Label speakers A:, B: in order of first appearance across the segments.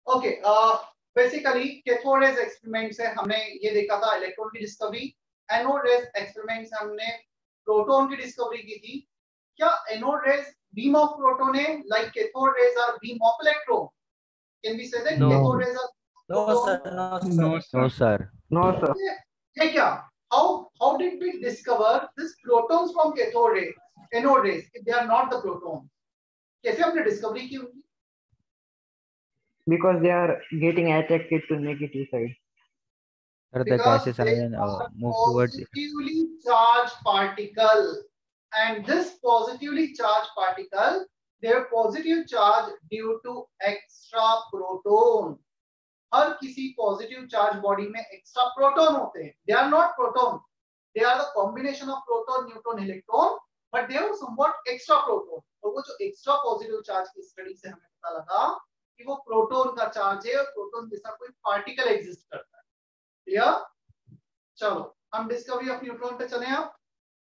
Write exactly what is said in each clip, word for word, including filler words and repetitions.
A: Okay, basically cathode rays experiment से हमने ये देखा था इलेक्ट्रॉन की डिस्कवरी, एनोड रेज एक्सपेरिमेंट से हमने प्रोटॉन की डिस्कवरी की थी। क्या anode rays beam of proton है like cathode rays are beam of electron? Can we say that cathode rays are
B: No sir, no sir.
C: No, sir.
D: No, sir.
C: No, sir.
A: ये क्या, how how did we discover this protons from cathode rays, anode rays if they are not the protons? कैसे हमने discovery की उनकी?
C: Because they are getting attracted to negative side.
D: Sir, the
A: Because
D: gases
A: they
D: are uh,
A: are
D: move towards.
A: positively charged particle, and this positively charged particle, their positive charge due to extra proton. हर किसी positive charge body में extra proton होते हैं. They are not proton, they are the combination of proton, neutron, electron, but they are somewhat extra proton. और वो जो extra positive charge की study से हमें पता लगा कि वो प्रोटॉन का चार्ज है और प्रोटॉन जैसा कोई पार्टिकल एग्जिस्ट करता है. क्लियर? चलो हम डिस्कवरी ऑफ न्यूट्रॉन पे चलें. आप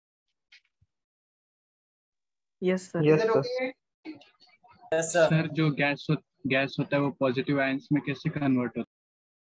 C: Yes, sir.
A: Is it okay?
B: Yes sir.
E: Sir जो गैस हो, गैस होता है वो पॉजिटिव आयंस में कैसे कन्वर्ट होता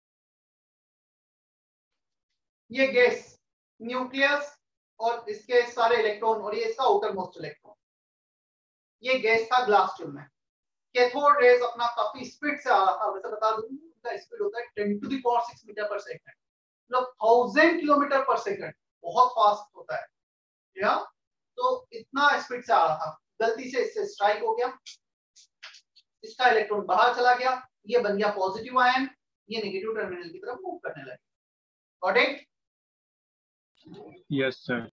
A: ये गैस, न्यूक्लियस और इसके सारे इलेक्ट्रॉन और ये इसका आउटर मोस्ट इलेक्ट्रॉन, ये गैस था ग्लास ट्यूब में. कैथोड रेज अपना काफी स्पीड से आ रहा था. वैसे बता दूं उनका स्पीड होता है ten to the power six metre पर सेकंड, मतलब थाउजेंड किलोमीटर पर सेकंड, बहुत फास्ट होता है. या तो इतना स्पीड से आ रहा था, गलती से इससे स्ट्राइक हो गया, इसका इलेक्ट्रॉन बाहर चला गया, ये बन गया पॉजिटिव आयन, ये नेगेटिव टर्मिनल की तरफ मूव करने लगे. Got it?
E: है? Yes sir.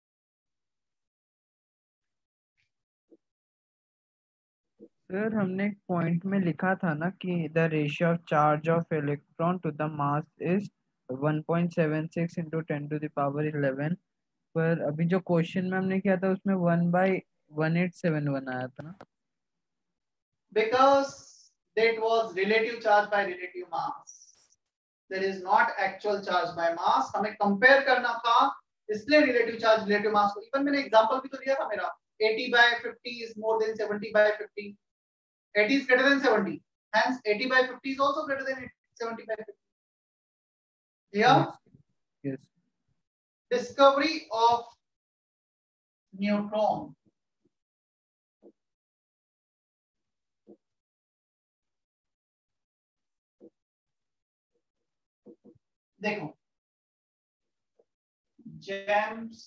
F: सर हमने एक पॉइंट में लिखा था ना कि the ratio of charge of electron to the mass is one point seven six into ten to the power eleven, पर अभी जो क्वेश्चन में हमने किया था उसमें one by one eight seven one आया था ना.
A: Because that was relative charge by relative mass. There is not actual charge by mass. हमें कंपेयर करना था, इसलिए relative charge relative mass को. इवन मैंने एग्जांपल भी तो दिया था मेरा, eighty by fifty is more than seventy by fifty. eighty is greater than seventy. Hence eighty by fifty is also greater than seventy by fifty. Yeah.
F: Yes.
A: Discovery of neutron. देखो, James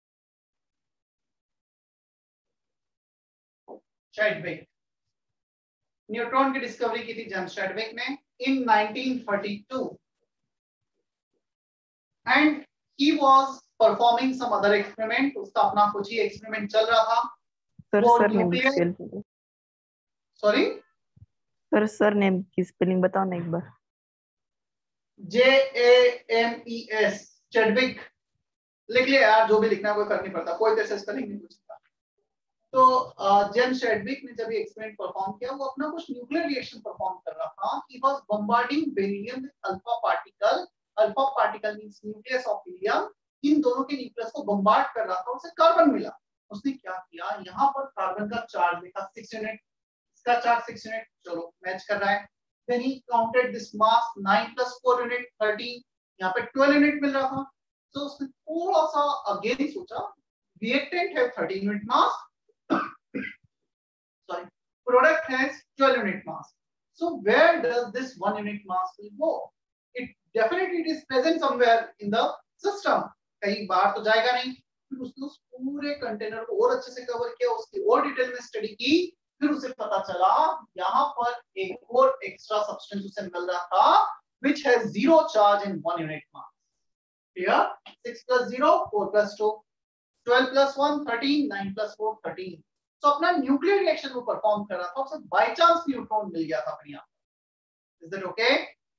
A: Chadwick, neutron की discovery की थी James Chadwick ने in nineteen thirty two, and he was performing some other experiment. उसका अपना कुछ ही experiment चल रहा था.
C: सर
A: वो
C: sir name
A: nuclear,
C: spelling
A: sorry
C: sir sir name की स्पेलिंग बताओ ना एक बार.
A: J A M E S, Chadwick लिख लिया यार, जो भी लिखना है कोई फर्क नहीं पड़ता, कोई तरह स्पेलिंग नहीं पूछता. तो जेम्स चैडविक ने जब एक्सपेरिमेंट परफॉर्म किया, वो अपना कुछ न्यूक्लियर रिएक्शन परफॉर्म कर रहा था. He was bombarding beryllium with alpha particle. Alpha particle means nucleus of helium. इन दोनों के न्यूक्लियस को बम्बार्ड कर रहा था, उसे कार्बन मिला. उसने क्या किया, यहाँ पर कार्बन का चार्ज देखा सिक्स यूनिट, इसका चार्ज सिक्स यूनिट, चलो मैच कर रहा है. Then he counted this mass, nine plus four unit thirteen, यहाँ पे twelve unit मिल रहा था. So उसने थोड़ा सा again सोचा, reactant have thirteen unit mass, sorry, product has twelve unit mass. So where does this one unit mass will go? It definitely it is present somewhere in the system. कहीं बाहर तो जाएगा नहीं. फिर उसने उस पूरे कंटेनर को और अच्छे से कवर किया, उसकी और डिटेल में स्टडी की. फिर उसे पता चला यहाँ पर एक और एक्स्ट्रा सब्सटेंस उसे मिल रहा था which has zero charge in one unit mass. Here six plus zero, four plus two, twelve plus one, thirteen, nine plus four, thirteen. So अपना न्यूक्लियर रिएक्शन वो परफॉर्म कर रहा था, उसे बाय चांस न्यूट्रॉन मिल गया था अपने यहाँ. Is that okay?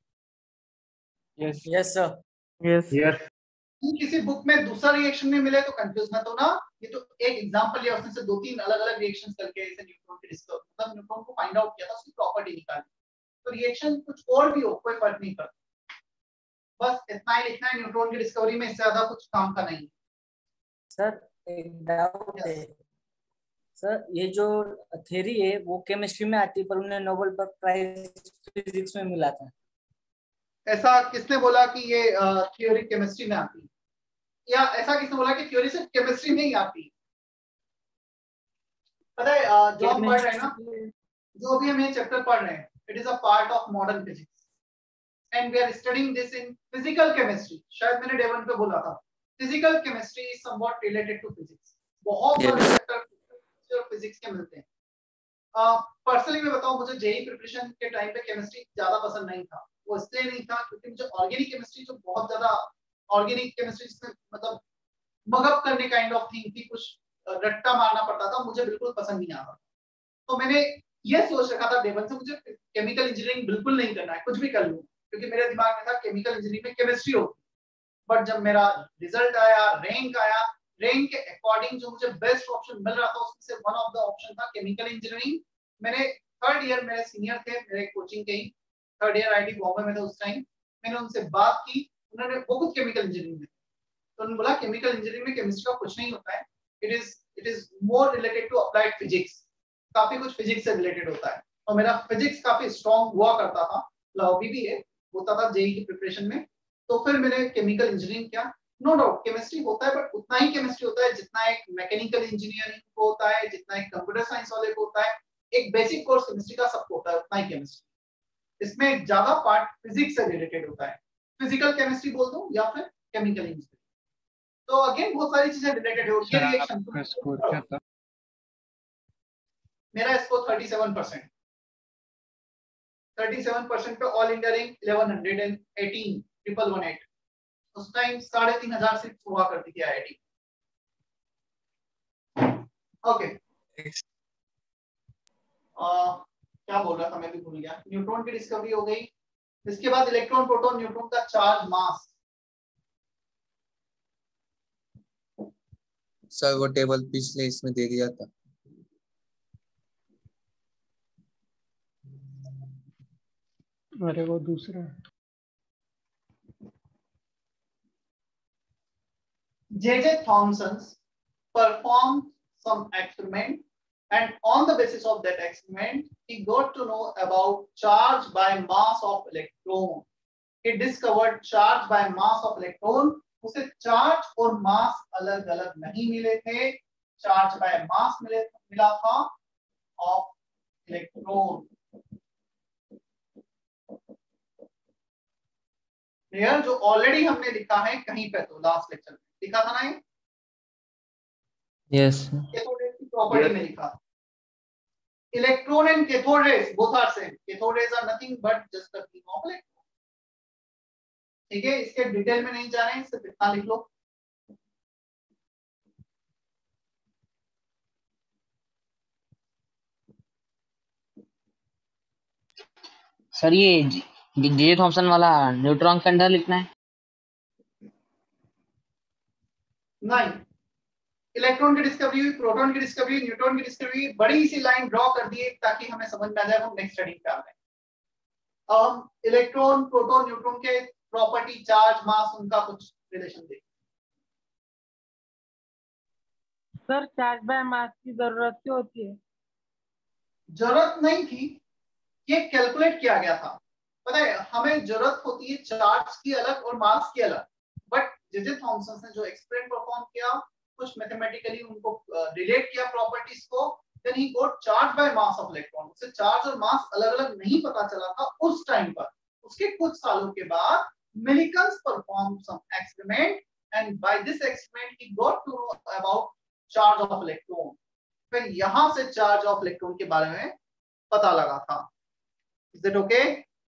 E: Yes
B: Yes sir.
C: Yes
E: yes.
A: किसी बुक में दूसरा रिएक्शन में मिले तो कंफ्यूज मत होना. ये तो एक एग्जांपल लिया उसने से दो तीन अलग अलग रिएक्शंस करके ऐसे न्यूट्रॉन की डिस्कवर, मतलब न्यूट्रॉन को फाइंड आउट किया था, उसकी प्रॉपर्टी निकाली. तो रिएक्शन कुछ और भी हो, कोई फर्क नहीं पड़ता. बस इतना ही लिखना है न्यूट्रॉन की डिस्कवरी में, इससे ज्यादा कुछ काम का नहीं.
B: सर एक डाउट है सर, ये जो थ्योरी है वो केमिस्ट्री में आती है, पर उन्हें नोबेल प्राइज फिजिक्स में मिला था।
A: ऐसा किसने बोला कि ये थ्योरी केमिस्ट्री में आती है, या ऐसा किसने बोला कि थ्योरी सिर्फ केमिस्ट्री में ही आती है? पता है अ, जो हम पढ़ रहे हैं ना, जो भी हम ये चैप्टर पढ़ रहे हैं, it is a part of modern physics and we are studying this in physical chemistry. शायद मैंने डे वन पे बोला था physical chemistry is somewhat related to physics. बहुत सारे चैप्टर फिजिक्स के मिलते हैं। पर्सनली uh, मैं बताऊं, मुझे जेई प्रिपरेशन के टाइम पे केमिस्ट्री ज्यादा पसंद नहीं था। वो इसलिए नहीं था क्योंकि मुझे ऑर्गेनिक केमिस्ट्री जो बहुत ज्यादा ऑर्गेनिक केमिस्ट्री जिसमें मतलब मगअप करने काइंड ऑफ थिंग थी, कुछ रट्टा मारना पड़ता था, मुझे बिल्कुल पसंद नहीं आता। तो मैंने ये सोच रखा था डेवन से मुझे केमिकल इंजीनियरिंग बिल्कुल नहीं करना है, कुछ भी कर लूं, क्योंकि मेरे दिमाग में था केमिकल इंजीनियरिंग में केमिस्ट्री होती। बट जब मेरा रिजल्ट आया, रैंक आया, रैंक के अकॉर्डिंग जो मुझे बेस्ट ऑप्शन मिल रहा था उसमें से वन ऑफ द ऑप्शन था केमिकल इंजीनियरिंग। मैंने थर्ड ईयर, मेरे सीनियर थे मेरे कोचिंग के ही, थर्ड ईयर आईटी बॉम्बे में था उस टाइम, मैंने उनसे बात की, उन्होंने वो खुद केमिकल इंजीनियरिंग में, तो उन्होंने बोला केमिकल इंजीनियरिंग में केमिस्ट्री का कुछ नहीं होता है, it is it is more related to applied physics, काफी कुछ फिजिक्स से रिलेटेड होता है। और मेरा फिजिक्स काफी स्ट्रॉन्ग हुआ करता था, अभी भी है, होता था जेई की प्रिपरेशन में। तो फिर मैंने केमिकल इंजीनियरिंग किया। नो डाउट केमिस्ट्री होता है, बट उतना ही केमिस्ट्री होता है जितना एक मैकेनिकल इंजीनियरिंग को होता है, जितना एक कंप्यूटर साइंस वाले को होता है। एक बेसिक कोर्स केमिस्ट्री का सबको होता है, उतना ही केमिस्ट्री। इसमें ज्यादा पार्ट फिजिक्स से रिलेटेड होता है, फिजिकल केमिस्ट्री बोल दो या फिर केमिकल इंजीनियरिंग। तो अगेन बहुत सारी चीजें रिलेटेड होती है। रिएक्शन
E: आपका स्कोर क्या था?
A: मेरा score thirty seven percent thirty seven percent पे all India rank eleven hundred eighteen triple one eight. उस टाइम साढ़े तीन हजार सीट हुआ करती थी आईआईटी। ओके, क्या बोल रहा था मैं भी भूल गया। न्यूट्रॉन की डिस्कवरी हो गई। इसके बाद इलेक्ट्रॉन, प्रोटॉन, न्यूट्रॉन का चार्ज, मास।
G: सर वो टेबल पिछले इसमें दे दिया था।
H: अरे वो दूसरा
A: J J Thomson performed some experiment, and on the basis of that experiment he got to know about charge by mass of electron. He discovered charge by mass of electron. उसे charge और mass अलग अलग नहीं मिले थे, charge by मास मिले मिला था ऑफ इलेक्ट्रॉन। क्लियर? जो ऑलरेडी हमने लिखा है कहीं पे, तो लास्ट लेक्चर में लिखा था ना ये,
D: यस
A: कैथोड रेज की प्रॉपर्टी में लिखा। Electron and cathode rays both are same. Cathode rays are nothing but just the beam of electron. ठीक है, इसके डिटेल में नहीं जा रहे हैं, सिर्फ इतना लिख लो।
I: सर ये जे थॉमसन वाला न्यूट्रॉन के अंदर लिखना है?
A: नहीं, इलेक्ट्रॉन की डिस्कवरी हुई, प्रोटॉन की डिस्कवरी, न्यूट्रॉन की डिस्कवरी, बड़ी सी लाइन ड्रॉ कर दी ताकि हमें समझ में आ जाए हम नेक्स्ट स्टडी कर रहे हैं। अब इलेक्ट्रॉन, प्रोटॉन, न्यूट्रॉन के प्रॉपर्टी, चार्ज, मास, उनका कुछ रिलेशन देखिए।
J: सर चार्ज बाय मास की जरूरत क्यों होती है?
A: जरूरत नहीं थी, ये कैलकुलेट किया गया था। पता है हमें जरूरत होती है चार्ज की अलग और मास की अलग, बट जे जे थॉमसन ने जो एक्सपेरिमेंट परफॉर्म किया, कुछ मैथमेटिकली उनको रिलेट किया प्रॉपर्टीज को, then he got charge by mass of electron. उसे चार्ज और मास अलग अलग नहीं पता चला था उस टाइम पर। उसके कुछ सालों के बाद Millikan's perform some experiment and by this experiment he got to know about charge of electron. फिर यहां से चार्ज ऑफ इलेक्ट्रॉन के बारे में पता लगा था। Is it okay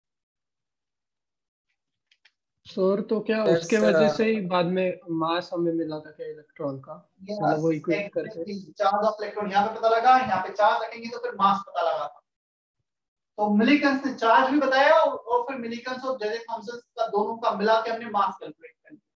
H: sir? तो क्या
B: Yes,
H: उसके
B: sir.
H: वजह से ही बाद में मास हमें मिला था क्या इलेक्ट्रॉन का? मतलब वो इक्वेट करके
A: चार्ज ऑफ इलेक्ट्रॉन यहाँ पे पता लगा, यहाँ पे चार्ज रखेंगे तो फिर मास पता लगा था। तो मिलिकन्स ने चार्ज भी बताया और, और फिर मिलिकन्स और जे जे थॉमसन का दोनों का मिला के हमने मास कैलकुलेट कर लिया।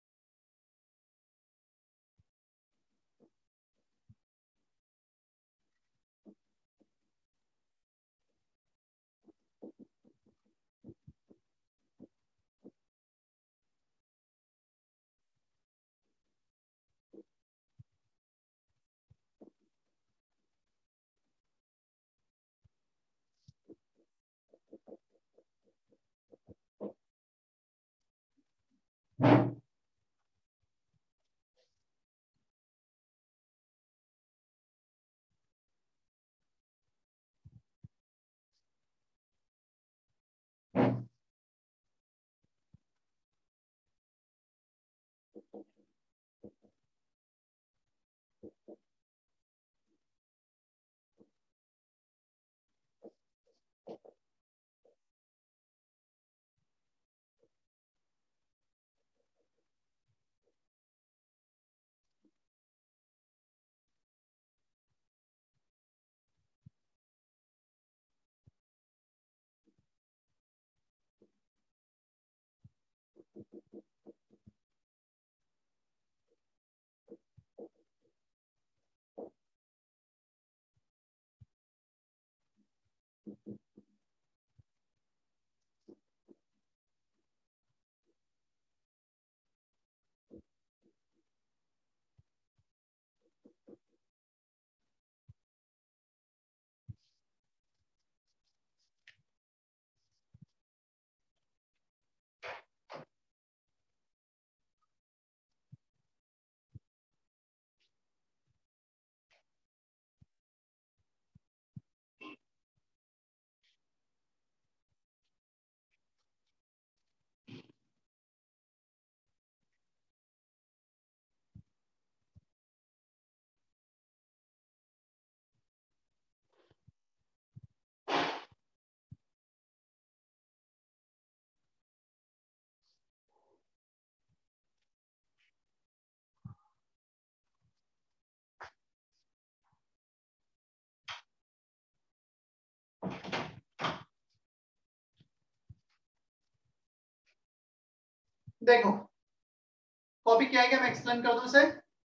A: देखो कॉपी क्या है, क्या मैं एक्सप्लेन कर दूं इसे।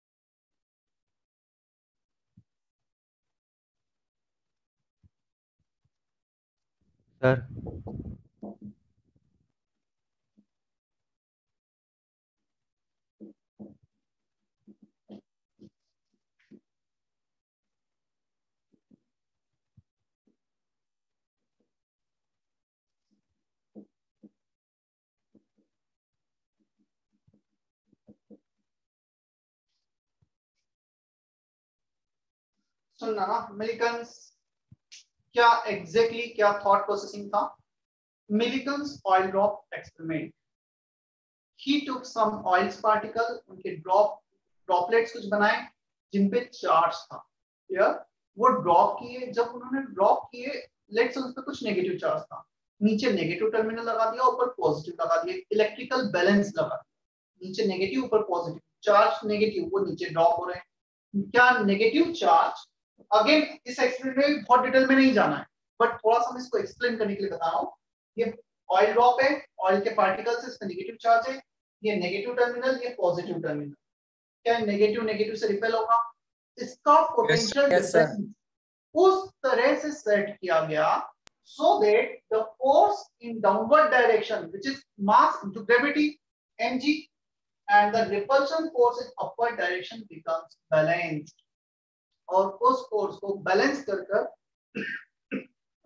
D: सर
A: सुनना ना, मिलिकन्स क्या एग्जैक्टली exactly क्या थॉट प्रोसेसिंग था। Millikan's oil drop experiment, he took some oils particle, उनके ड्रॉप ड्रॉपलेट्स कुछ बनाए जिन पे चार्ज था, या वो ड्रॉप किए। जब उन्होंने ड्रॉप किए, लेट्स से उस पर कुछ नेगेटिव चार्ज था, नीचे नेगेटिव टर्मिनल लगा दिया, ऊपर पॉजिटिव लगा दिया, इलेक्ट्रिकल बैलेंस लगा दिया। नीचे नेगेटिव ऊपर पॉजिटिव, चार्ज नेगेटिव वो नीचे ड्रॉप हो रहे हैं। क्या नेगेटिव चार्ज, अगेन इस एक्सपेरिमेंट में बहुत डिटेल में नहीं जाना है, बट थोड़ा सा मैं इसको एक्सप्लेन करने के लिए बता रहा हूँ। ये ऑयल ड्रॉप है, ऑयल के पार्टिकल्स, इस पे नेगेटिव चार्ज है, ये नेगेटिव टर्मिनल, ये पॉजिटिव टर्मिनल। क्या नेगेटिव नेगेटिव से रिपेल होगा? इसका पोटेंशियल
B: yes, sir.
A: डिफरेंस उस तरह से सेट किया गया so that the force in downward direction, which is mass into gravity mg, and the repulsion force in upward direction becomes balanced. और उस फोर्स को बैलेंस कर कर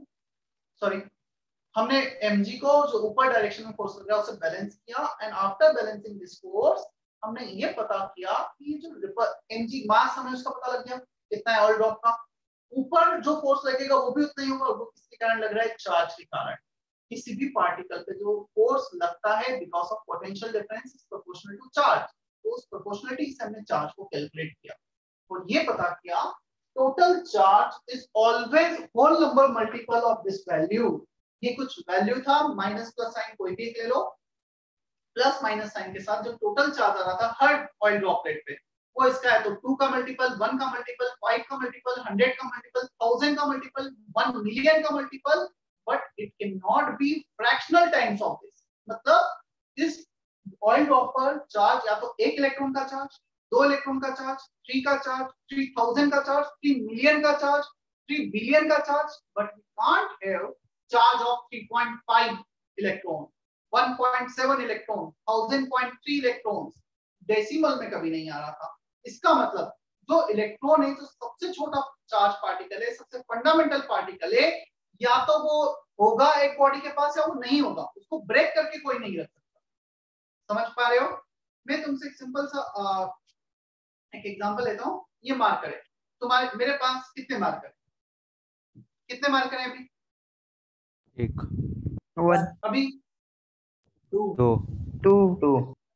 A: सॉरी हमने mg को जो ऊपर डायरेक्शन में फोर्स लग रहा है उसे बैलेंस किया, and after balancing this force हमने ये पता किया कि जो mg मास हमें उसका पता लग गया कितना है ऑयल ड्रॉप का, ऊपर जो फोर्स लगेगा वो भी उतना ही होगा। वो किसके कारण लग रहा है? चार्ज के कारण। किसी भी पार्टिकल पे जो फोर्स लगता है because of potential difference is proportional to charge, तो उस प्रोपोर्शनलिटी से हमने चार्ज को कैलकुलेट किया और ये पता किया total charge is always whole number multiple of this value. ये कुछ वैल्यू था, माइनस प्लस साइन कोई भी ले लो, प्लस माइनस साइन के साथ जो टोटल चार्ज आ रहा था हर ऑयल ड्रॉपलेट पे, वो इसका है तो टू का मल्टीपल, वन का मल्टीपल, फाइव का मल्टीपल, हंड्रेड का मल्टीपल, थाउजेंड का मल्टीपल, वन मिलियन का multiple, but it can not be fractional times of this. मतलब इस ऑयल ड्रॉप पर चार्ज या तो एक इलेक्ट्रॉन का चार्ज, दो इलेक्ट्रॉन का चार्ज, थ्री का चार्ज, थ्री थाउजेंड का चार्ज, थ्री मिलियन का चार्ज, थ्री बिलियन का charge, but we can't have charge of three point five electron, one point seven electron, thousand point three electrons. Decimal में कभी नहीं आ रहा था। इसका मतलब जो इलेक्ट्रॉन है, जो सबसे छोटा चार्ज पार्टिकल है, सबसे फंडामेंटल पार्टिकल है, या तो वो होगा एक बॉडी के पास या वो नहीं होगा, उसको ब्रेक करके कोई नहीं रख सकता। समझ पा रहे हो? मैं तुमसे एक सिंपल सा आ, एक एग्जांपल लेता हूँ। ये मार्कर है तुम्हारे, मेरे पास कितने मार्कर है? कितने मार्कर है अभी?
D: एक,
C: वन,
A: अभी
D: दो,
C: two,
B: two,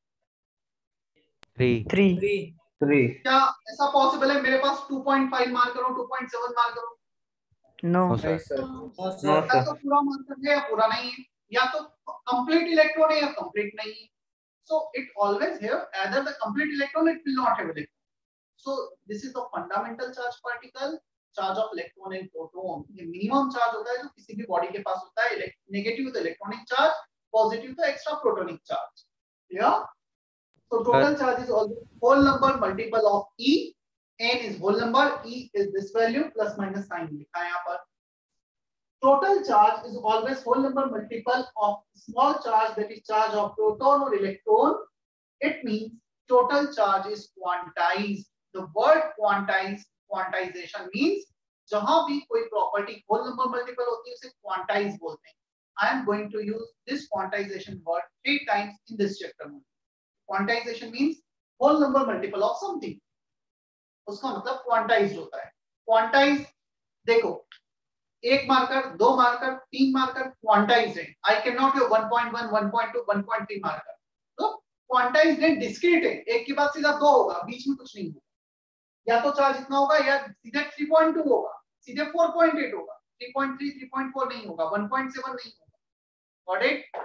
D: three,
C: three,
B: three,
A: क्या ऐसा पॉसिबल है मेरे पास टू पॉइंट फाइव मार्कर हो, टू पॉइंट सेवन मार्कर हो?
C: नो,
D: नो सर,
B: नो
A: या
B: सर,
A: तो पूरा मार्कर है या पूरा नहीं है, या तो कंप्लीट इलेक्ट्रॉन है या कंप्लीट नहीं है। So it always have either the complete electron, it will not have electron. So this is the fundamental charge particle, charge of electron and proton. ये minimum charge होता है जो किसी भी बॉडी के पास होता है। नेगेटिव तो इलेक्ट्रॉनिक चार्ज, पॉजिटिव तो extra protonic charge. Yeah. So total charge is always whole number multiple of E. N is whole number, E is this value plus minus sign लिखा है यहाँ पर। total charge is always whole number multiple of small charge, that is charge of proton or electron. It means total charge is quantized. The word quantize, quantization means जहां भी कोई property whole number multiple होती है उसे quantize बोलते हैं. I am going to use this quantization word three times in this chapter. Quantization means whole number multiple of something. उसका मतलब quantized होता है. Quantize देखो एक मार्कर, दो मार्कर, तीन मार्कर क्वांटाइज्ड है. I can not have one point one, one point two, one point three marker. तो क्वांटाइज्ड है, डिस्क्रीट है. एक के बाद सीधा दो होगा, बीच में कुछ नहीं होगा. या तो चार्ज इतना होगा या सीधे थ्री पॉइंट टू होगा, सीधे फोर पॉइंट एट होगा, three point three, three point four नहीं होगा, वन पॉइंट सेवन नहीं होगा. Got it?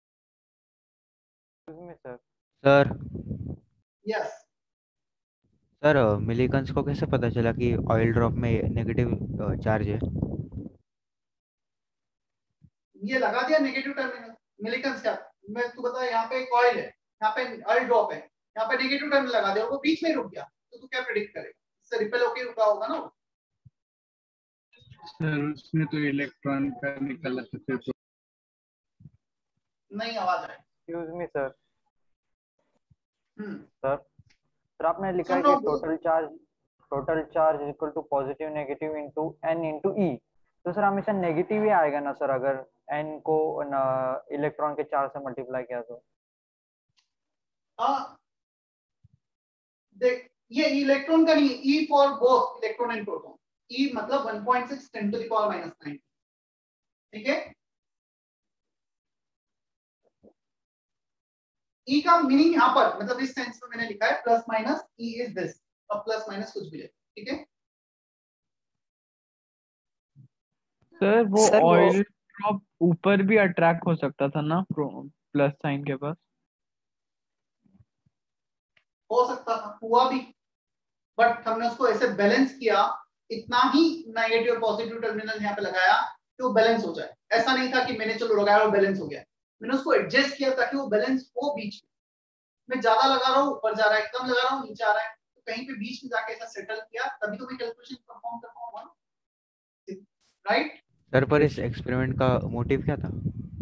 D: Sir sir
A: yes
D: sir Millikan's को कैसे पता चला कि ऑयल ड्रॉप में नेगेटिव चार्ज है?
A: ये लगा दिया नेगेटिव टर्मिनल. मिलीकंस क्या, मैं तू बता, यहाँ पे कॉइल है, यहाँ पे ऑयल ड्रॉप है, यहाँ पे नेगेटिव टर्मिनल लगा दिया और वो बीच में रुक गया, तो तू क्या प्रेडिक्ट करेगा? इससे रिपेल होके रुका होगा ना.
E: सर उसमें तो इलेक्ट्रॉन का निकला था फिर.
A: नहीं आवाज आई.
B: Excuse me sir.
A: Hmm
B: sir sir आपने लिखा है कि total charge total charge is equal to positive negative into n into e. तो सर हमेशा नेगेटिव ही आएगा ना सर, अगर n को इलेक्ट्रॉन के चार्ज से मल्टीप्लाई किया तो?
A: हाँ देख, ये इलेक्ट्रॉन का नहीं, E for both electron and proton. E मतलब one point six ten to the power minus nine. ठीक है. ई का मीनिंग यहाँ पर मतलब इस सेंस में मैंने लिखा है plus minus E is this. अब प्लस माइनस कुछ भी ले. ठीक है
F: सर. वो ऑयल ड्रॉप ऊपर भी अट्रैक्ट हो सकता था ना प्लस साइन के पास?
A: हो सकता था, हुआ भी, बट हमने उसको ऐसे बैलेंस किया, इतना ही नेगेटिव पॉजिटिव टर्मिनल यहाँ पे लगाया कि वो बैलेंस हो जाए. ऐसा नहीं था कि मैंने चलो लगाया और बैलेंस हो गया. मैंने उसको एडजस्ट किया ताकि वो बैलेंस हो बीच में. मैं ज्यादा लगा रहा हूँ ऊपर जा रहा है, कम लगा रहा हूँ नीचे आ रहा है, तो कहीं पे बीच में जाके ऐसा सेटल किया, तभी तो मैं कैलकुलेशन परफॉर्म कर पाऊंगा ना. राइट
D: सर पर इस एक्सपेरिमेंट का मोटिव क्या था?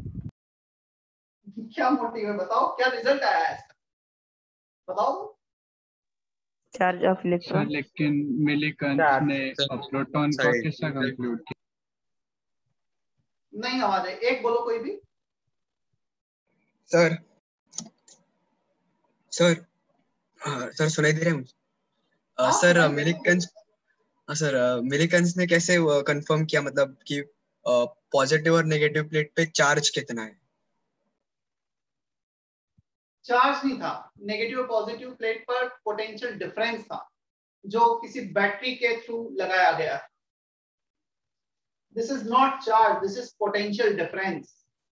A: क्या मोटिव है बताओ, क्या रिजल्ट आया है इसका बताओ.
C: Charge of
E: sir
C: electron.
E: लेकिन मिलीकंस ने प्रोटॉन का कैसा कंक्लूड किया?
A: नहीं आवाज है, एक बोलो कोई भी.
G: सर सर हाँ, सर सुनाई दे रहे हैं मुझे?
A: हाँ,
G: सर
A: सुनाई दे रहा है.
G: मिलीकंस हाँ सर मिलीकंस ने कैसे कंफर्म किया मतलब कि पॉजिटिव और नेगेटिव प्लेट पे चार्ज कितना है?
A: चार्ज नहीं था, नेगेटिव और पॉजिटिव प्लेट पर पोटेंशियल डिफरेंस था जो किसी बैटरी के थ्रू लगाया गया. This is not charge, this is potential difference.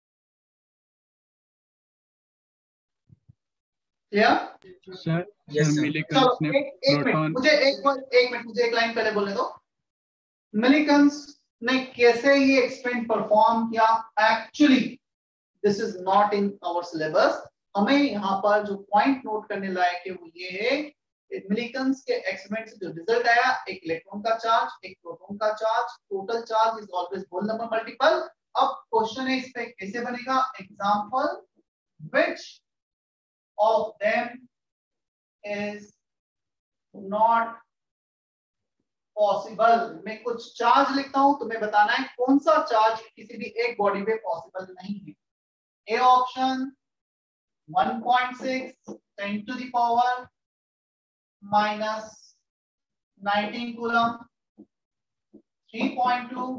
A: Clear?
E: Sir
G: Yes, sir.
E: Millikan's ने
A: एक, एक मिनट
E: प्रोटॉन
A: मुझे एक एक मिनट मुझे एक लाइन पहले बोलने दो. मिलीकंस ने कैसे ये एक्सपेरिमेंट परफॉर्म किया, actually this is not in our syllabus. हमें यहाँ पर जो पॉइंट नोट करने लायक है वो ये है, मिलीकंस के एक्सपेरिमेंट से जो रिजल्ट आया, एक इलेक्ट्रॉन का चार्ज, एक प्रोटॉन का charge, total charge is always whole number multiple. अब क्वेश्चन है इस पे कैसे बनेगा. Example, which of them is not possible. मैं कुछ चार्ज लिखता हूं, तुम्हें बताना है कौन सा चार्ज किसी भी एक बॉडी पे पॉसिबल नहीं है. A option one point six ten to the power minus nineteen coulomb, three point two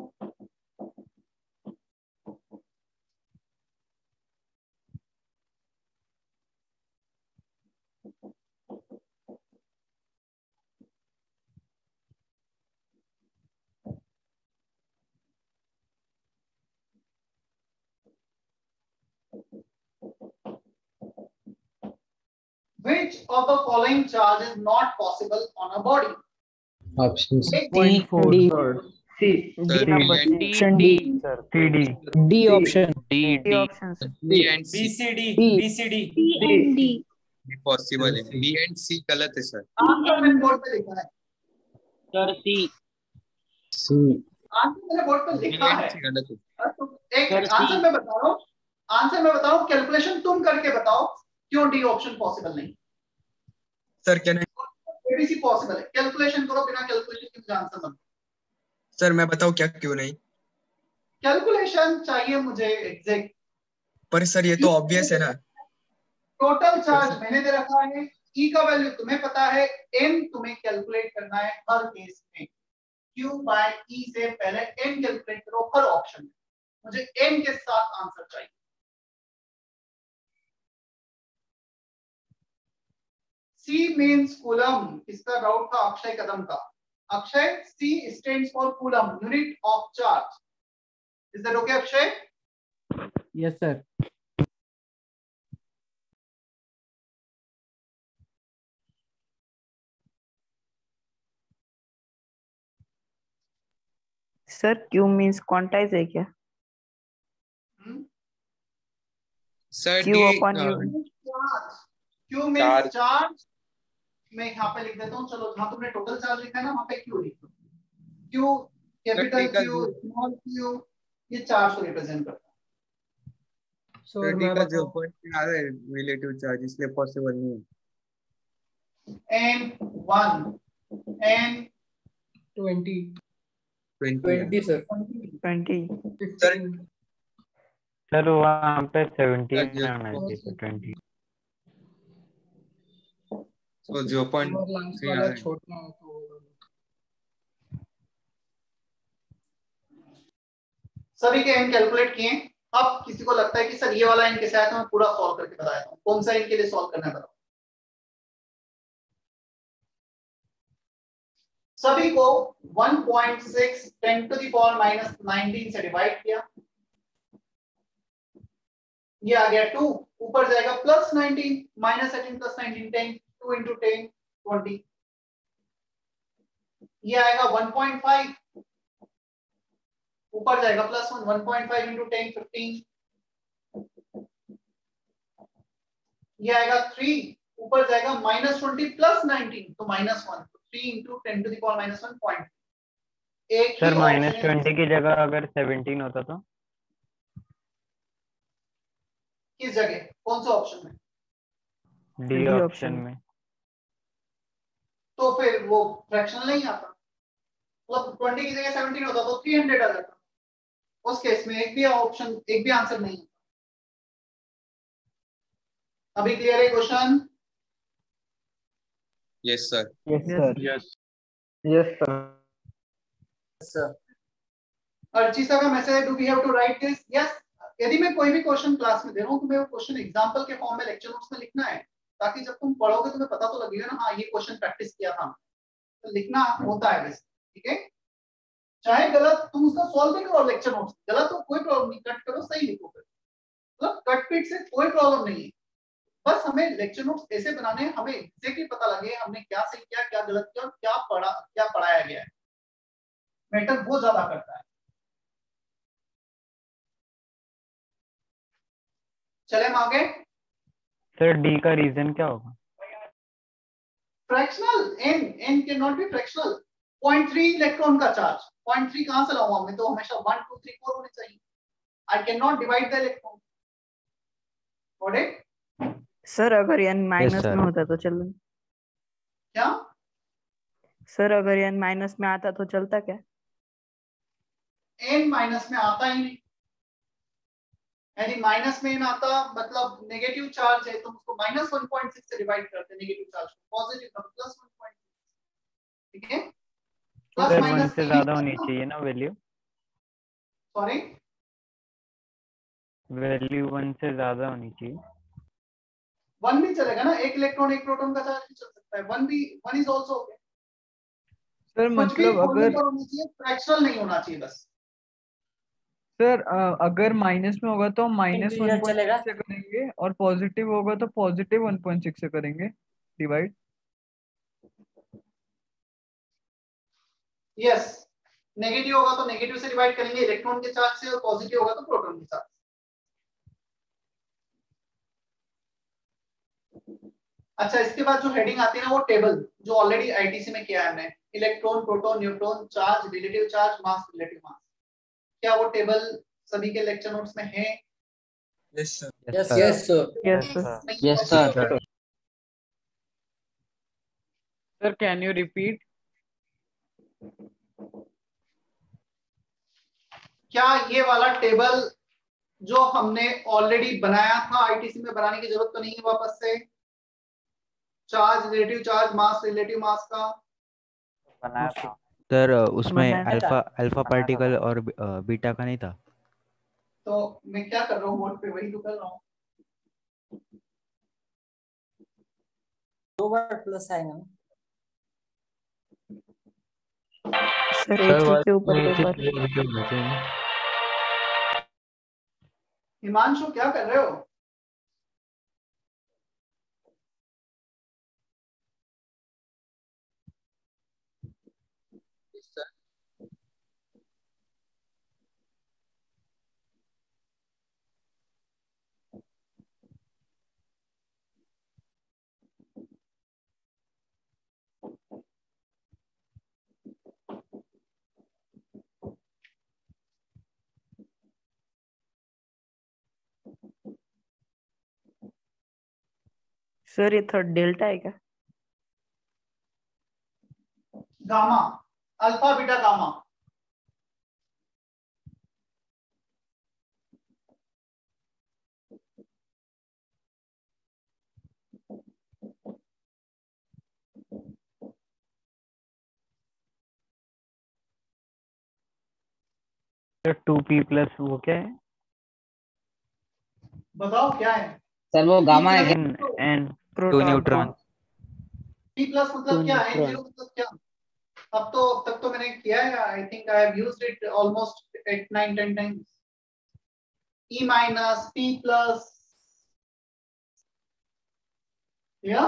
A: Which of the following charge is not possible on a body?
H: Options.
F: Point four, sir.
C: C. D number.
B: Option D sir.
F: C D.
H: D option.
B: D
C: D
B: D
C: option. sir.
G: B and
J: B
G: C
J: C D
H: D.
J: B C D
K: C and D.
G: Possible है. B and C गलत है sir.
A: Answer मैंने board पे लिखा है.
I: Sir C.
H: C.
A: Answer मैंने board पे लिखा है।
G: गलत है।
A: तो एक आंसर मैं बता रहा हूँ, आंसर मैं बता रहा हूँ, कैलकुलेशन तुम करके बताओ क्यों डी ऑप्शन पॉसिबल नहीं।
G: सर क्या नहीं
A: एबीसी पॉसिबल है, कैलकुलेशन करो, बिना कैलकुलेशन के मुझे आंसर मत।
G: सर मैं बताऊं क्या क्यों नहीं?
A: कैलकुलेशन चाहिए मुझे एग्जैक्ट।
G: पर सर ये तो ऑब्वियस है ना।
A: टोटल चार्ज मैंने दे रखा है, ई का वैल्यू तुम्हें पता है, एन तुम्हें कैलकुलेट करना है हर केस में। क्यू बाय ई से पहले एन कैलकुलेट करो हर ऑप्शन में, मुझे एन के साथ आंसर चाहिए। सी मीन्स कूलम, इसका डाउट था अक्षय कदम का। Akshay, C stands for coulomb, unit of charge. Is that okay Akshay?
F: Yes sir.
C: Sir Q means quantize है क्या?
G: Sir
C: Q upon U.
A: Q means charge. मैं यहाँ पे लिख देता हूँ, चलो जहाँ तुमने टोटल चार्ज लिखा है ना वहाँ पे क्यू लिख दो। Q capital Q, small Q, ये चार्ज को रिप्रेजेंट करता है।
H: सर मैं बताऊं,
G: रिलेटिव चार्ज इसलिए पॉसिबल नहीं है।
A: N one, N
H: twenty
G: twenty
H: twenty sir
C: twenty.
H: Fifteen
B: sir वहाँ पे सेवनटीन आना चाहिए, ट्वेंटी।
G: तो जीरो पॉइंट
H: और लास्ट वाला छोटा है तो होगा।
A: सभी के एन कैलकुलेट किए। अब किसी को लगता है कि सर ये वाला एन कैसे आया, तो मैं पूरा सॉल्व करके बताया हूँ। कौन सा एन के लिए सॉल्व करना है बताओ। सभी को one point six ten to the power minus nineteen से डिवाइड किया, ये आ गया टू, ऊपर जाएगा plus nineteen, minus eighteen plus nineteen, ten, two into ten twenty, ये आएगा वन पॉइंट फाइव, ऊपर जाएगा plus one, one point five into ten fifteen, ये आएगा थ्री, ऊपर जाएगा माइनस ट्वेंटी प्लस नाइनटीन, तो minus one, three into ten to the power minus one point. एक
B: सर माइनस ट्वेंटी की जगह अगर सेवनटीन होता तो
A: किस जगह, कौन सा ऑप्शन में?
B: डी ऑप्शन में।
A: तो फिर वो फ्रैक्शनल नहीं आता, मतलब ट्वेंटी की जगह सेवनटीन होता तो थ्री हंड्रेड आ जाता। उस केस में एक भी ऑप्शन, एक भी आंसर नहीं। अभी क्लियर है question?
G: Yes sir.
F: Yes sir.
E: Yes
F: yes sir.
A: Archita का message, do we have to write this? Yes. यदि मैं कोई भी क्वेश्चन क्लास में दे रहा हूँ तो मैं वो क्वेश्चन एग्जांपल के फॉर्म में लेक्चर नोट्स में लिखना है, ताकि जब तुम पढ़ोगे तुम्हें पता तो लगेगा ना, हाँ ये क्वेश्चन प्रैक्टिस किया था। तो लिखना होता है वैसे, ठीक है? चाहे गलत तुम उसका सॉल्व भी करो लेक्चर नोट्स, गलत तो कोई प्रॉब्लम नहीं, कट करो सही लिखो, मतलब कट पीट से कोई प्रॉब्लम नहीं है। बस हमें लेक्चर नोट्स ऐसे बनाने हैं, हमें एग्जैक्टली पता लगे हमने क्या सही किया, क्या गलत किया और क्या पढ़ा, क्या पढ़ाया गया है। मैटर वो ज्यादा करता है। चले हम आगे।
B: सर डी का रीजन क्या होगा?
A: Fractional, N N can not be fractional. Point three electron का चार्ज, पॉइंट थ्री कहां से लाऊंगा मैं? तो हमेशा वन टू थ्री फोर होने चाहिए। I can not divide the electron. Got it?
C: Sir अगर एन माइनस
D: sir.
C: में होता तो चलो।
A: क्या
C: सर अगर एन माइनस में आता तो चलता क्या?
A: एन माइनस में आता ही नहीं। यदि माइनस में एन आता मतलब नेगेटिव चार्ज है, तो उसको माइनस वन पॉइंट सिक्स से डिवाइड करते हैं नेगेटिव चार्ज को, पॉजिटिव का प्लस वन पॉइंट सिक्स। ठीक है? प्लस
B: सर वन
A: माइनस
B: से ज्यादा होनी चाहिए ना वैल्यू?
A: सॉरी,
B: वैल्यू वन से ज्यादा होनी चाहिए।
A: वन भी चलेगा ना, एक इलेक्ट्रॉन एक प्रोटॉन का चार्ज भी चल सकता है। वन भी, one is also okay.
F: Sir
A: कुछ भी
F: मतलब अगर
A: होना चाहिए, फ्रैक्शनल नहीं होना चाहिए बस।
F: सर अगर माइनस में होगा तो माइनस वन
J: इंटीजर
F: पॉइंट
J: चलेगा।
F: सिक्स से करेंगे, और पॉजिटिव होगा तो पॉजिटिव वन पॉइंट सिक्स से करेंगे डिवाइड।
A: यस, नेगेटिव होगा तो नेगेटिव से डिवाइड करेंगे इलेक्ट्रॉन के चार्ज से, और पॉजिटिव होगा तो प्रोटॉन के चार्ज। अच्छा, इसके बाद जो हेडिंग आती है ना वो टेबल, जो ऑलरेडी आईटीसी में किया है हमने, electron, proton, neutron, charge, relative charge, mass, relative mass. क्या वो टेबल सभी के लेक्चर नोट्स में है?
G: Yes sir.
K: Yes yes sir.
C: Yes sir.
I: Yes sir.
F: Sir can you repeat?
A: क्या ये वाला टेबल जो हमने ऑलरेडी बनाया था आईटीसी में बनाने की जरूरत तो नहीं है वापस से? Charge, relative charge, mass, relative mass का
B: बनाया था
D: सर उसमें
C: बनाया था।
D: अल्फा अल्फा
B: बनाया था।
D: पार्टिकल और बी- अ, बीटा का नहीं था।
A: तो मैं क्या कर रहा हूँ बोर्ड पे, वही तो कर रहा हूँ।
K: दो बार प्लस आएगा ना।
C: सर एक सबसे ऊपर पेपर।
A: हिमांशु क्या कर रहे हो?
C: सर ये थर्ड डेल्टा है क्या?
A: Gamma, alpha, beta, gamma.
F: Two P plus वो क्या है?
A: बताओ क्या है?
I: सर वो गामा है क्या?
F: N
D: two
C: proton.
D: Neutron.
A: P plus मतलब
F: Two
A: क्या है?
F: neutron.
A: जीरो मतलब क्या? अब तो अब तक तो मैंने किया है, I think I have used it almost eight nine ten times. E minus, P plus, या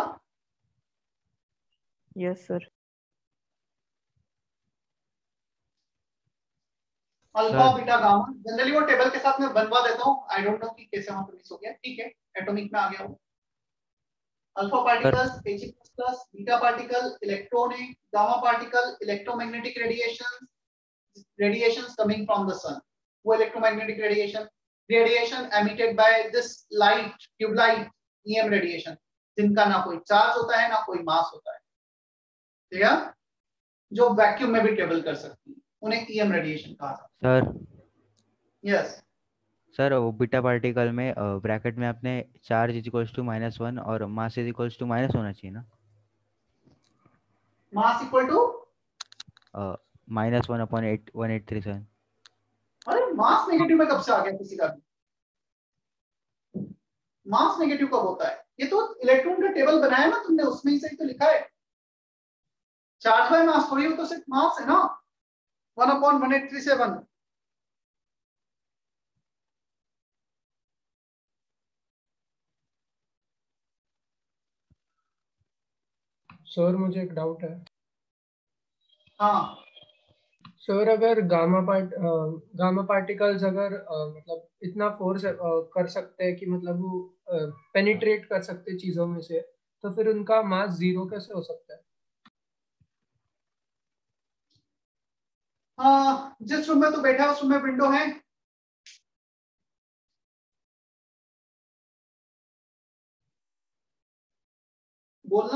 C: yes sir.
A: Alpha,
D: sir
A: beta, gamma. Generally वो टेबल के साथ मैं बनवा देता हूँ, आई डोंट नो कि कैसे वहां पर मिस हो गया। ठीक है, एटॉमिक में आ गया वो। Alpha
D: sir
A: particles He plus plus, beta particle electron है, gamma particle electromagnetic radiation, radiations coming from the sun, वो electromagnetic radiation, radiation emitted by this light, tube light, E M radiation, जिनका ना कोई charge होता है ना कोई मास होता है, ठीक है, जो वैक्यूम में भी ट्रेवल कर सकती है, उन्हें E M radiation कहा जाता
D: सर
A: है। यस
D: सर वो बीटा पार्टिकल में ब्रैकेट में आपने charge is equals to minus one और mass is equals to minus होना चाहिए ना?
A: Mass equal to
D: minus one upon eight one eight three seven.
A: अरे मास नेगेटिव में कब से आ गया किसी का भी? मास नेगेटिव कब होता है? ये तो इलेक्ट्रॉन का टेबल बनाया ना तुमने, उसमें ही सही तो लिखा है। चार्ज बाय मास थोड़ी, हो तो सिर्फ मास है ना, one upon one eight three seven.
H: Sir मुझे एक डाउट है।
A: हाँ
H: सर अगर गामा पार्ट गामा पार्टिकल्स अगर अ, मतलब इतना फोर्स कर सकते हैं कि मतलब वो पेनिट्रेट कर सकते हैं चीजों में से, तो फिर उनका मास जीरो कैसे हो सकता है?
A: हाँ, जिस रूम में तो बैठा है उस रूम में विंडो है? बोलना।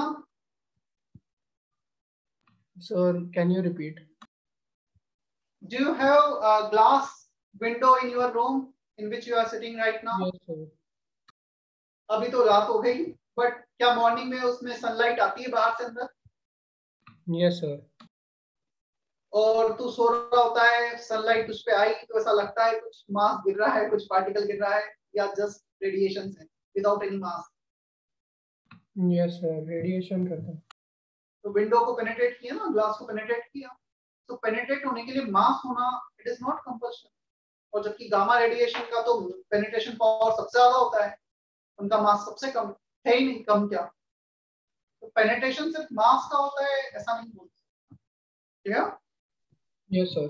H: Sir can you repeat?
A: Do you have a glass window in your room in which you are sitting right now?
H: Yes sir.
A: अभी तो रात हो गई, बट क्या मॉर्निंग में उसमें सनलाइट आती है बाहर से अंदर?
H: Yes sir.
A: और तू सो रहा होता है, सनलाइट उस पे आई तो ऐसा लगता है कुछ मास गिर रहा है, कुछ पार्टिकल गिर रहा है, या जस्ट रेडिएशन है without any mass?
H: Yes sir, radiation करता है।
A: तो विंडो को पेनिट्रेट किया ना, ग्लास को पेनिट्रेट किया, तो पेनिट्रेट होने के लिए मास होना इट इज नॉट कंपल्सरी। और जबकि गामा रेडिएशन का तो पेनिट्रेशन पावर सबसे ज्यादा होता है, उनका मास सबसे कम है ही नहीं, कम क्या। तो पेनिट्रेशन सिर्फ मास का होता है ऐसा नहीं बोल सकते, ठीक है?
H: Yes sir.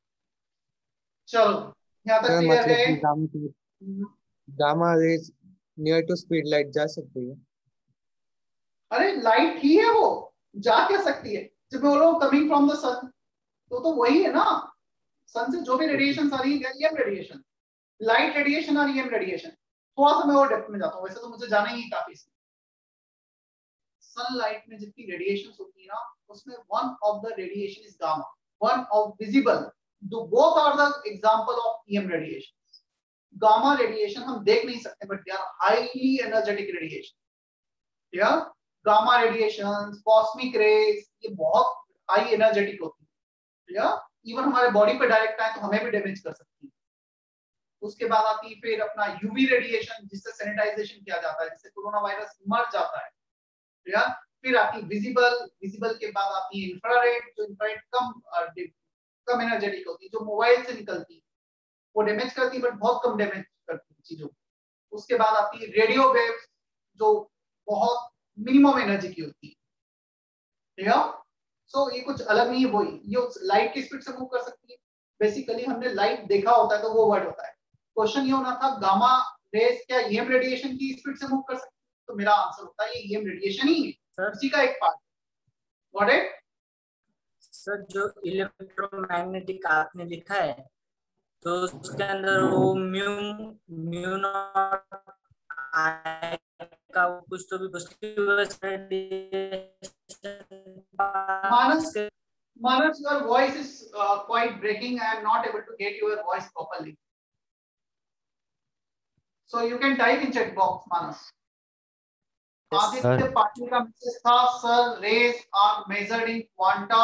A: चलो यहाँ तक
L: सर
A: क्लियर
L: मतलब
A: है?
L: कि gamma gamma rays
G: near to speed light जा सकती है?
A: अरे लाइट ही है वो, जा क्या सकती है? जब मैं बोल रहा हूँ कमिंग फ्रॉम द सन, तो तो वही है ना, सन से जो भी रेडिएशन आ रही है ईएम रेडिएशन, लाइट रेडिएशन और ईएम रेडिएशन। थोड़ा सा मैं और डेप्थ में जाता हूँ, वैसे तो मुझे जाना ही काफी। सनलाइट में जितनी रेडिएशन होती है ना, उसमें one of the radiation is gamma, one of visible, दो both are the example of EM radiation. Gamma radiation हम देख नहीं सकते, but they are highly energetic radiation. या गामा रेडिएशन, कॉस्मिक रेज, ये बहुत हाई एनर्जेटिक होती है, या इवन हमारे बॉडी पे डायरेक्ट आए तो हमें भी डैमेज कर सकती है। उसके बाद आती है फिर अपना यूवी रेडिएशन, जिससे सैनिटाइजेशन किया जाता है, जिससे कोरोना वायरस मर जाता है। या फिर आती विजिबल, विजिबल के बाद आती है इंफ्रारेड, जो इंफ्रारेड कम कम एनर्जेटिक होती है, जो मोबाइल से निकलती है, वो डैमेज करती है बट बहुत कम डैमेज करती है चीजों को। उसके बाद आती है रेडियो वेव्स, जो बहुत मिनिमम एनर्जी की होती है। या सो ये कुछ अलग नहीं है, वही ये लाइट की स्पीड से मूव कर सकती है। बेसिकली हमने लाइट देखा होता है तो वो वर्ड होता है। क्वेश्चन ये होना था गामा रेज क्या ईएम रेडिएशन की स्पीड से मूव कर सकती है, तो मेरा आंसर होता है ये ईएम रेडिएशन ही है, उसी का एक पार्ट। Got it?
K: सर जो इलेक्ट्रोमैग्नेटिक आपने लिखा है, तो उसके अंदर वो म्यू म्यू नॉट आई का कुछ तो भी
A: Manas, Manas, your voice is uh, quite breaking. I am not able to get your voice properly. So you can type in chat box, Manas. Aditya Patil का मैसेज था, sir rays are measured in quanta.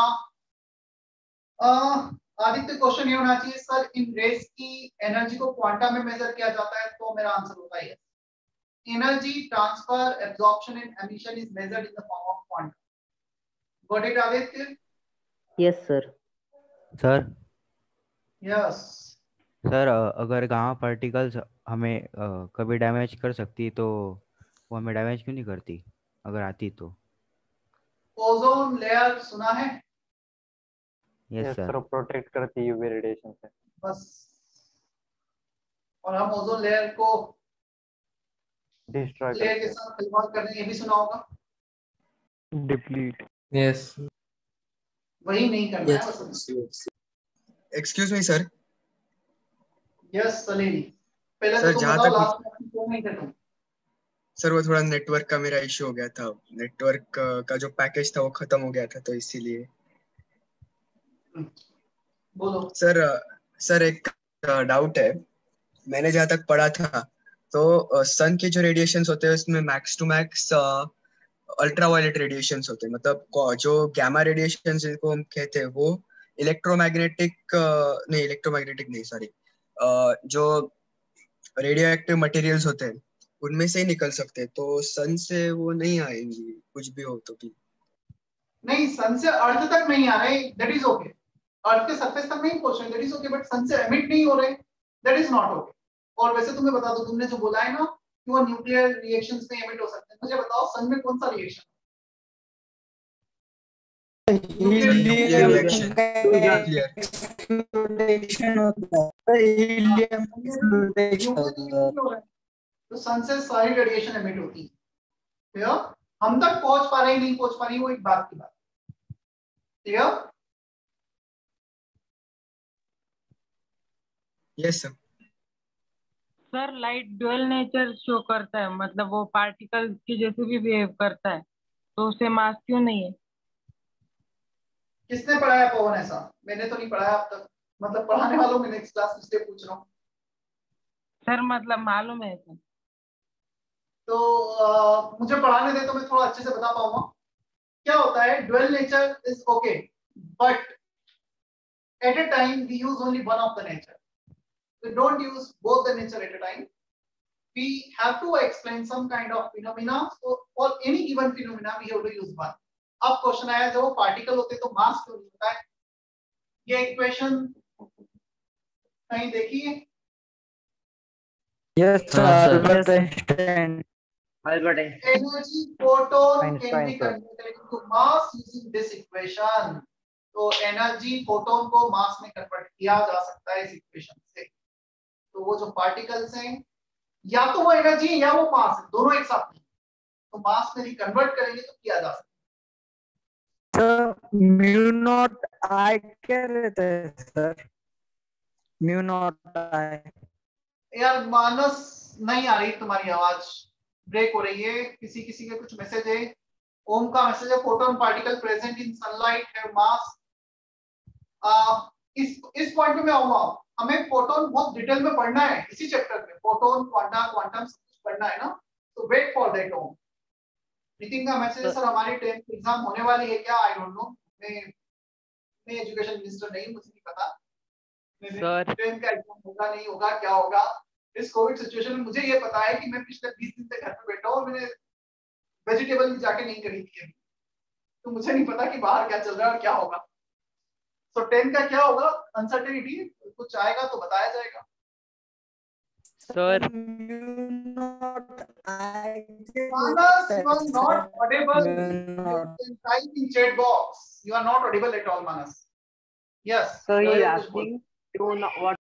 A: Aditya question ये होना चाहिए, sir इन rays की energy को quanta में measure किया जाता है, तो मेरा आंसर होता है energy transfer absorption and emission is measured in the form of quanta. Got it Aditya?
L: Yes sir.
D: Sir
A: yes
D: sir, अगर गामा पार्टिकल्स हमें अ, कभी डैमेज कर सकती तो वो हमें डैमेज क्यों नहीं करती अगर आती तो?
A: ओजोन लेयर सुना है?
D: Yes sir.
B: प्रोटेक्ट करती है यूवी रेडिएशन से
A: बस, और हम ओजोन लेयर को
B: डिस्ट्रॉय
A: लेयर के साथ खिलवाड़ कर रहे हैं, ये भी सुना होगा।
B: डिप्लीट।
G: यस।
A: वही नहीं करना है बस।
G: Excuse me sir.
A: Yes Salim, पहले
G: सर
A: तो तुम
G: जहाँ
A: बताओ
G: तक
A: लास्ट में क्यों नहीं करना।
G: सर वो थोड़ा नेटवर्क का मेरा इश्यू हो गया था, नेटवर्क का जो पैकेज था वो खत्म हो गया था, तो इसीलिए।
A: बोलो
G: सर। सर एक डाउट है, मैंने जहाँ तक पढ़ा था तो सन के जो रेडिएशंस होते हैं उसमें max to max ultraviolet radiations होते हैं, मतलब जो गैमा रेडिएशंस जिनको हम कहते हैं वो इलेक्ट्रोमैग्नेटिक नहीं इलेक्ट्रोमैग्नेटिक नहीं सॉरी जो रेडियो एक्टिव मटेरियल्स होते हैं उनमें से ही निकल सकते हैं, तो सन से वो नहीं आएंगी कुछ भी हो तो भी?
A: नहीं, सन से अर्थ तक नहीं आ रहे, दैट इज ओके। अर्थ के सरफेस तक नहीं पहुंच रहे, that is okay, but sun से एमिट नहीं हो रहे, दैट इज नॉट ओके। और वैसे तुम्हें बता दो, तुमने जो बोला है ना कि वो न्यूक्लियर रिएक्शंस में एमिट हो सकते हैं, मुझे बताओ सन में कौन सा रिएक्शन?
G: Nuclear reaction.
A: तो सन से सारी रेडिएशन एमिट होती है, क्लियर? हम तक पहुंच पा रहे नहीं पहुंच पा रही वो एक बात की बात, clear?
G: Yes sir.
J: Sir light dual nature show करता है, मतलब वो पार्टिकल की जैसे भी बिहेव करता है, तो उसे मास क्यों नहीं है?
A: किसने पढ़ाया पवन ऐसा? मैंने तो नहीं पढ़ाया अब तक, मतलब पढ़ाने वालों में नेक्स्ट क्लास इसलिए पूछ रहा हूँ।
J: सर मतलब मालूम है सर।
A: तो आ, मुझे पढ़ाने दे तो मैं थोड़ा अच्छे से बता पाऊंगा। क्या होता है, dual nature is okay, but at a time we use only one of the nature, we don't use both the nature at a time. We have to explain some kind of phenomena, so for any given phenomena we have to use one. अब question आया जब वो particle होते तो मास क्यों नहीं होता है? ये इक्वेशन कहीं देखिए।
F: Yes sir, Albert Einstein.
I: Albert
A: Energy photon can be converted into mass using this equation. तो एनर्जी फोटोन को मास में कन्वर्ट किया जा सकता है इस इक्वेशन से। तो वो जो पार्टिकल्स हैं या तो वो एनर्जी है या वो मास है, दोनों एक साथ नहीं। तो मास में कन्वर्ट करेंगे तो किया जा सकता है।
F: सर म्यू नॉट आई क्या रहता है सर? Mu not I.
A: यार मानस नहीं आ रही तुम्हारी आवाज, ब्रेक हो रही है। किसी किसी के कुछ मैसेज है। ओम का मैसेज है photon particle present in sunlight है मास। आ, इस इस पॉइंट पे मैं आऊंगा। हमें फोटोन बहुत डिटेल में पढ़ना है इसी चैप्टर में, फोटोन क्वांटा क्वांटम सब कुछ पढ़ना है ना, तो wait for that. Om Nitin का मैसेज है सर हमारी टेंथ एग्जाम होने वाली है क्या? आई डोंट नो, मैं मैं एजुकेशन मिनिस्टर नहीं, मुझे नहीं पता
L: सर
A: टेंथ का एग्जाम होगा नहीं होगा क्या होगा। इस कोविड सिचुएशन में मुझे ये पता है कि मैं पिछले बीस दिन से घर पे बैठा हूँ और मैंने वेजिटेबल भी जाके नहीं खरीदी है, तो मुझे नहीं पता कि बाहर क्या चल रहा है और क्या होगा। तो टेंथ का क्या होगा, अनसर्टेनिटी, कुछ आएगा तो बताया जाएगा।
L: Sir
A: Manas, you are not audible. You can type in chat box. You are not audible at all, Manas. Yes.
M: So he
A: Rohit,
M: is
A: कुछ बोल।
M: asking you know what